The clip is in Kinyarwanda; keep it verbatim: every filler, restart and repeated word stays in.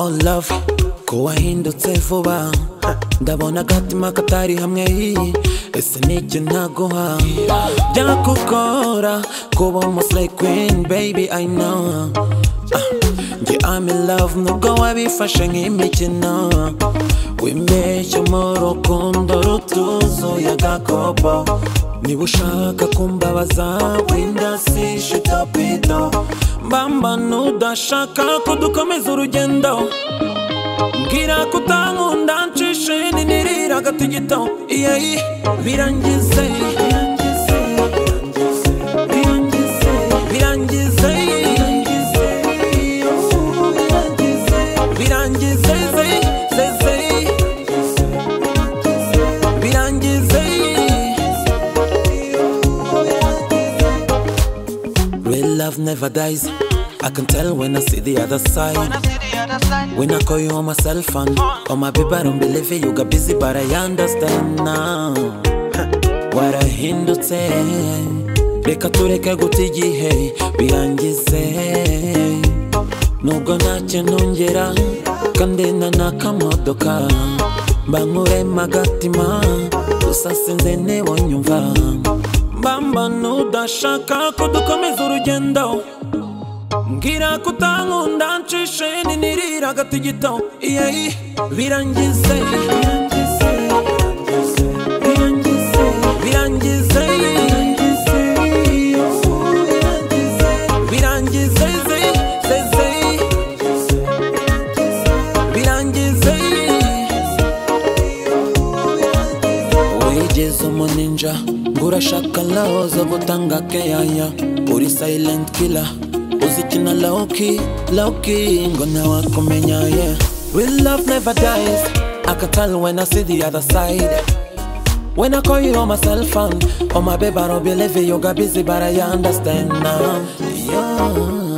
Oh love, ko wahindutse vuba, ndabona agatima katari hamwe, ese niki naguha byakugora kuba umusore queen baby I know. Nge I'm in love nubwo wabifashe nk'imikino, wimeshya mu rukundo rutuzuye agakopo. Niba ushaka kumbabaza wenda sishe topido, mbamba nudashaka ko dukomeza urugendo. Mbwira ko utankunda ncishe ninirira agatigito, yeah, birangize birangize birangize birangize birangize birangize. Real love never dies, I can tell when I see the other side. When I call you on my cell phone, oh my baby I don't believe it, you got busy but I understand now. What I hindutse, reka tureke guta igihe birangize. Nubwo ntacyo nongera kandi ntanakamodoka, mba nkurema agatima gusa sinzi niba unyumva. Mbamba nudashaka ko dukomeza urugendo, mbwira ko utankunda ncishe ninirira agatigito, yeah, birangize birangize birangize birangize birangize birangize. Wigeze umuninja ngurashaka laho zo gutanga keyaya, uri silent killer uzikina low-key, low-key, ngo nawakumenya, yeah. Real love never dies, I can tell when I see the other side. When I call you on my cell phone, oh my baby I don't believe it, you got busy but I understand now, yeah.